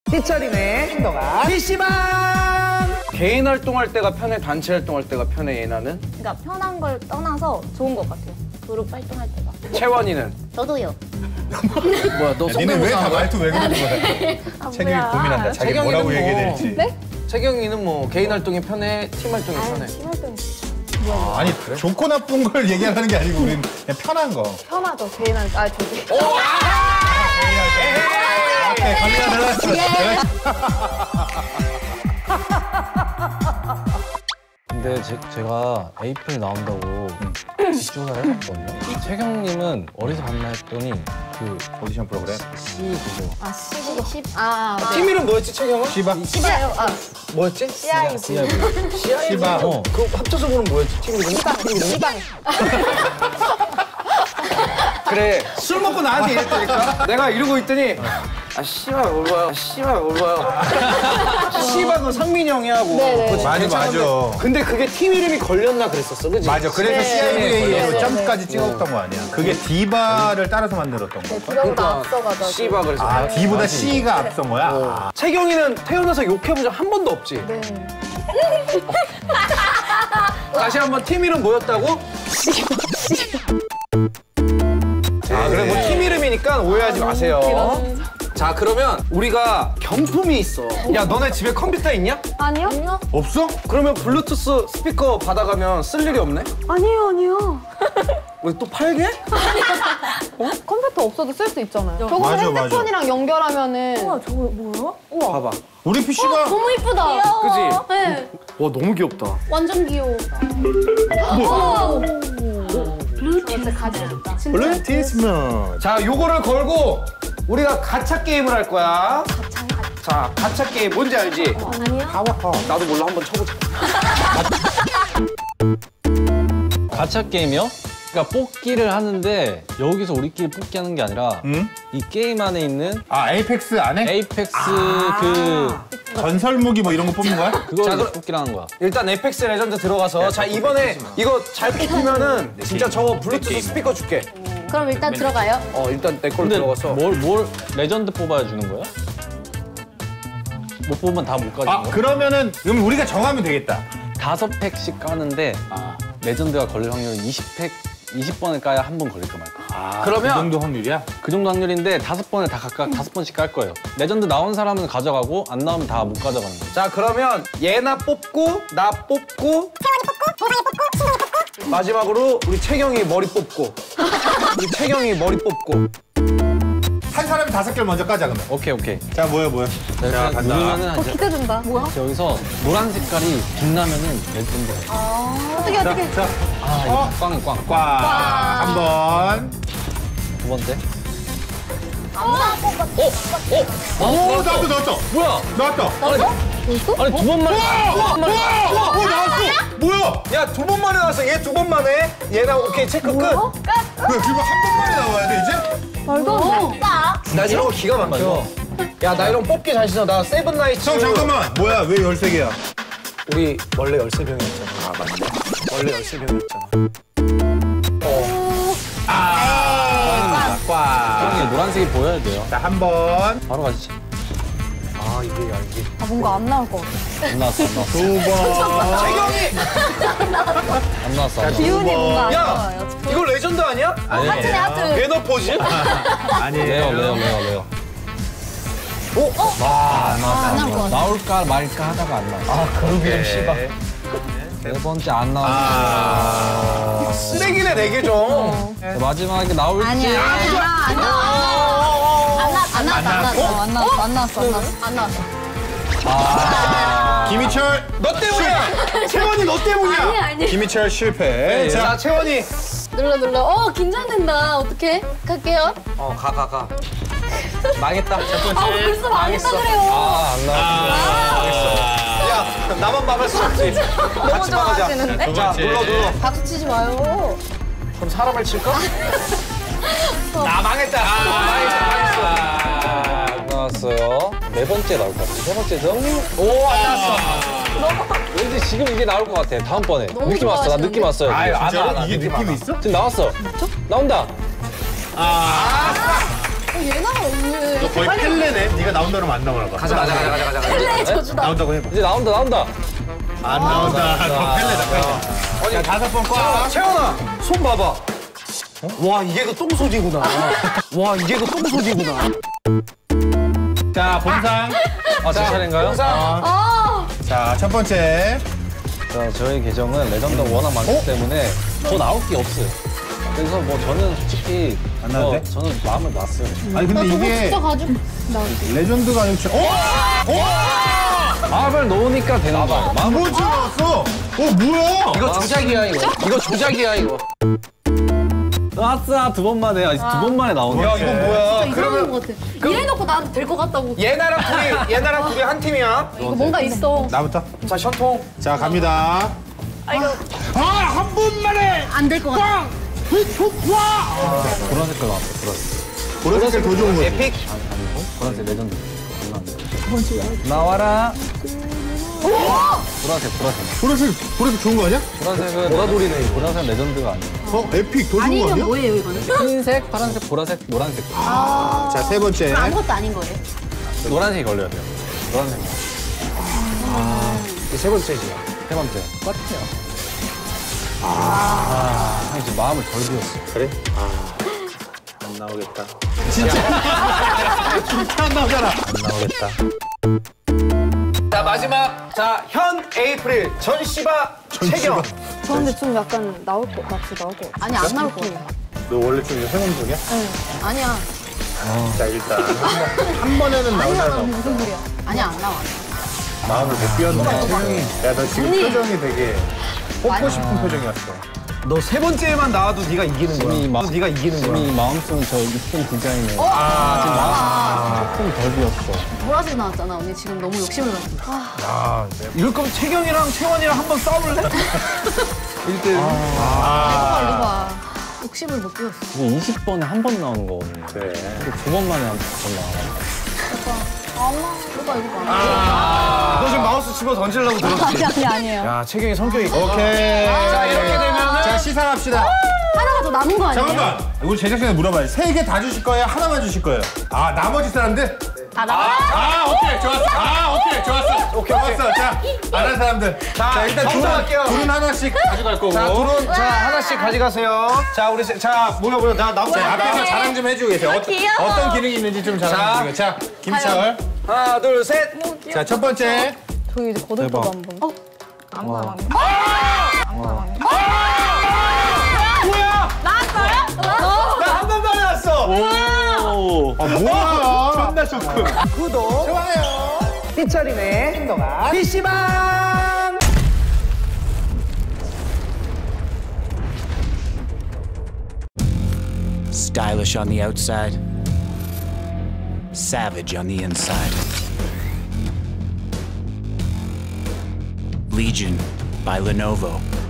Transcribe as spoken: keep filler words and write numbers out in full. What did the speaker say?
희철이네 신동아 피씨방! 개인 활동할 때가 편해, 단체 활동할 때가 편해, 예나는? 그러니까 편한 걸 떠나서 좋은 것 같아요. 그룹 활동할 때가. 채원이는? 저도요. 뭐야, 너 니네 왜 다 말투 왜 그러는 거야? 아, 채경이 뭐야. 고민한다. 자기 채경이는 뭐라고 뭐. 얘기해야 될지. 네? 채경이는 뭐 개인 활동이 편해, 팀 활동이 편해? 팀 활동이 아, 아니 그래? 좋고 나쁜 걸 얘기하는 게 아니고 우리는 그냥 편한 거. 편하죠. 개인 할 때. 아, 저기. 오케이, 갑니다. 들어갔어. 근데 제, 제가 에이플 나온다고 집중을 해봤거든요. 채경님은 어디서 봤나 했더니 그 오디션 프로그램. C 그거 아, 십이고 십. 아, 네. 팀 이름 뭐였지, 채경아? 시바. 십이요. 아, 뭐였지? 씨아이브. 씨아이브. 시바. 어. 그 합쳐서 보면 뭐였지, 팀 이름? 시방. 시방. 그래, 술 먹고 나한테 이랬다니까? 내가 이러고 있더니 아, 씨발 뭘 봐요, 씨발 뭘 봐요. 씨발 그 상민이 형이 하고. 네네. 그거 맞아, 괜찮은데. 맞아. 근데 그게 팀 이름이 걸렸나 그랬었어, 그치? 맞아. 그래서 네. 씨아이브이로 네, 네, 점까지 네. 찍었던 거 아니야? 그게 디바를 따라서 만들었던 거. 디바보다 앞서가지고. 씨발 그래서. 아, D보다 C가 앞선 거야? 아. 채경이는 태어나서 욕해본 적 한 번도 없지? 네. 다시 한번 팀 이름 뭐였다고? 아, 그래 뭐 팀 이름이니까 오해하지 마세요. 자, 그러면 우리가 경품이 있어. 야, 너네 집에 컴퓨터 있냐? 아니요? 아니요. 없어? 그러면 블루투스 스피커 받아가면 쓸 일이 없네? 아니요, 아니요. 우리 또 팔게? 어? 컴퓨터 없어도 쓸 수 있잖아요. 저거 맞아, 핸드폰이랑 연결하면은. 우와, 저거 뭐야? 우와. 봐봐. 우리 피씨가 너무 이쁘다. 귀여워. 그지? 네. 와, 너무 귀엽다. 완전 귀여워. 뭐? 블루투스 가지고 있다. 블루티스먼. 자, 요거를 걸고 우리가 가챠 게임을 할 거야. 자, 가챠 게임 뭔지 알지? 아니요? 파워퍼. 나도 몰라, 한번 쳐보자. 가챠 게임이요? 그러니까 뽑기를 하는데 여기서 우리끼리 뽑기 하는 게 아니라 응? 이 게임 안에 있는 아, 에이펙스 안에? 에이펙스 그 전설 무기 뭐 이런 거 뽑는 거야? 그걸 자, 그럼- 뽑기를 하는 거야. 일단 에이펙스 레전드 들어가서 자, 이번에 이거 잘 뽑히면은 진짜 저거 블루투스 스피커 줄게. 그럼 일단 들어가요. 어, 일단 내 걸로 근데 들어가서. 뭘, 뭘 레전드 뽑아야 주는 거야? 못 뽑으면 다 못 가지는 아, 거야? 그러면은 그럼 우리가 정하면 되겠다. 다섯 팩씩 까는데 레전드가 걸릴 확률은 이십 팩, 이십 번을 까야 한 번 걸릴까 말까. 아, 그러면- 그 정도 확률이야? 그 정도 확률인데 다섯 번을 다 각각 다섯 번씩 깔 거예요. 레전드 나온 사람은 가져가고 안 나오면 다 못 가져가는 거예요. 자, 그러면 얘나 뽑고 나 뽑고 채원이 뽑고 보상이 뽑고 신동이 뽑고 마지막으로 우리 채경이 머리 뽑고 우리 채경이 머리 뽑고. 한 사람이 다섯 개를 먼저 까자 그러면. 오케이 오케이. 자, 뭐야 뭐야. 자, 자, 간다. 누르면은 어, 이제 기대된다. 뭐야? 여기서 노란 색깔이 빛나면은 레전드가 있어. 어떻게, 어떻게. 자, 아 이거 어? 꽝 꽝. 꽝. 한 번. 두 번째. 오, 나왔다, 나왔다. 뭐야? 나왔다. 아니 두 번만. 와, 나왔어. 뭐야? 야, 두 번 만에 나왔어. 얘 두 번 만에. 얘나 오케이, 체크 끝. 뭐야, 지금 한 번만에 나와야 돼, 이제? 말도 안 돼. 나 이런 거 기가 막혀. 야, 나 이런 거 뽑기 잘 신어. 나 세븐 나이츠. 형, 잠깐만. 뭐야, 왜 열세 개야? 우리 원래 열세 병이었잖아. 아, 맞네. 원래 열세 병이었잖아. 아, 꽝. 형이 노란색이 보여야 돼요. 자, 한 번. 바로 가시지. 아, 이게, 야, 이게. 아, 뭔가 안 나올 것 같아. 안 나왔어 안 나왔어. 두 번. 채경이! 안 나왔어 안 나왔어. 기운이 뭔가 안 야, 나와요. 이거 레전드 아니야? 하트네, 하트. 매너 포즈? 아니에요. 레어 레어 레어 레어. 오? 아, 안 나왔어. 안 나올 것 같아. 나올까 말까 하다가 안 나왔어. 아, 그룹 이름 씨발. 네 번째 안 나왔어. 아. 쓰레기네, 네 개 좀. 자, 마지막에 나올지. 아니야, 아니야. 안 나왔어. 안 나왔어, 안 나왔어. 안 나왔어, 안 나왔어, 안 나왔어. 안 나왔어. 아. 김희철. 너 때문이야! 채원이 너 때문이야! 아니, 아니. 김희철 실패. 자, 자, 채원이. 눌러, 눌러. 어, 긴장된다. 어떡해? 갈게요. 어, 가, 가, 가. 망했다. 첫 번째. 아, 벌써 망했다 그래요. 아, 안 나왔어. 야, 나만 망할 수 없지. 같이 망하자. 좋아하시는데? 두 자, 번째. 눌러, 눌러. 박수 치지 마요. 그럼 사람을 칠까? 나 망했다. 망했다, 망했어. 아, 안 나왔어요. 네 번째 나올 것 같아. 세 번째 정. 오, 안 나왔어. 왠지 지금 이게 나올 것 같아. 다음번에. 너무 느낌 왔어. 나 좋아하시는데? 느낌 왔어요. 아유, 안 와, 안 진짜로? 와. 이게 느낌이 있어? 지금 나왔어. 나온다. 아. 예나가 없네. 너 거의 펠레네. 네가 나온다 그러면 안 나오나 봐. 가자 가자 가자 가자 가자. 펠레의 저주다. 나온다고 해봐. 이제 나온다 나온다. 안 나온다. 너 펠레다. 펠레. 자, 다섯 번 꽉. 채원아 손 봐봐. 와 이게 그 똥소지구나. 와 이게 그 똥소지구나. 자, 본상. 아, 제 차례인가요? 아, 자, 첫 번째. 자, 저희 계정은 레전드가 워낙 많기 어? 때문에 더 나올 게 없어요. 그래서 뭐 저는 솔직히 안 나와도 뭐 돼? 저는 마음을 놨어요. 아니, 나 근데 저거 이게 진짜 가지고 나올게. 레전드가 아니고 진짜. 어? 어? 마음을 놓으니까 되나 봐요. 마음을 뭐 찍었어? 어, 뭐야? 이거 조작이야 이거. 이거 조작이야 이거. 아싸 두 번 만에, 아니, 두 번 만에 나오네. 야 이건 뭐야? 이상한 것 같아. 이래놓고 나한테 될 것 같다고. 얘나랑 둘이 얘나랑 둘이 한 팀이야. 이거 뭔가 있어. 나부터. 자 션통. 자, 갑니다. 아이고, 아, 한 번만에! 안 될 것 같아. 보라 색깔 나왔어, 보라 색깔. 보라색깔 더 좋은 거지. 에픽. 아니고, 보라색 레전드. 안 나왔네. 나와라. 보라색, 보라색. 보라색, 보라색 좋은 거 아니야? 보라색은 보라돌이네. 보라색 레전드가 아니에요. 어, 에픽 더 좋은 거 아니면 아니야? 뭐예요, 이거는? 흰색, 파란색, 보라색, 노란색. 자, 세 번째. 그럼 아무것도 아닌 거예요? 노란색이 걸려야 돼요. 노란색. 이게 세 번째지. 세 번째. 똑같아요. 아, 이제 마음을 덜 비웠어. 그래? 아, 안 나오겠다. 진짜? 진짜 안 나오잖아. 안 나오겠다. 자 마지막 자현 에이프릴 전시바 채경. 저 근데 좀 약간 나올 것 같이 나올 것 같아. 아니, 안 나올 것 같아. 너 원래 좀 행운적이야? 아니야. 자, 일단. 한 번에는 나오잖아. 무슨 소리야? 아니야, 안 나와. 마음을 못 비웠네. 야, 너 지금 표정이 되게 뽑고 싶은 표정이었어. 너 세 번째만 나와도 네가 이기는 이미 마, 거야. 네가 이기는 거야. 이미 마음속은 저 이쁜 디자인에 아, 지금 마음 조금 덜 비웠어. 보라색 나왔잖아. 언니 지금 너무 욕심을 갖고. 아, 이럴 거면 채경이랑 채원이랑 한번 싸울래? 일 대 일. 이거 봐, 이거 봐. 욕심을 못 피웠어. 이게 이십 번에 한 번 나오는 거거든요. 그래. 두 번 만에 한 번 나와. 이거 봐, 이거 봐. 너 지금 마우스 집어 던지려고 들었지? 아니 아니 아니에요. 야 채경이 성격이. 오케이. 자, 이렇게 되면은. 자, 시상합시다. 하나가 더 남은 거 아니에요? 잠깐만. 우리 제작진에 물어봐요. 세 개 다 주실 거예요? 하나만 주실 거예요? 아, 나머지 사람들? 아, 나. 아, 오케이. 좋았어. 아, 오케이. 좋았어. 오케이, 좋았어. 자, 안 한 사람들. 자, 일단 둘은, 청소할게요. 둘은 하나씩 가져갈 거고. 자 둘은 자 하나씩 가져가세요. 자 우리 세- 자 뭐야 뭐야 나 나부터. 자, 앞에서 자랑 좀 해주고 계세요. 어떤, 귀여워. 어떤 기능이 있는지 좀 자랑 좀 해주세요. 자, 김철. 하나 둘 셋. 자, 첫 번째. 저기 이제 거들떠도 한 번. 어? 뭐야? 나 한 번만 해왔어. 아, 뭐야. 존나 좋고. 구독 좋아요. 피처링의 행동아 피씨방. Stylish on the outside, savage on the inside. Legion by Lenovo.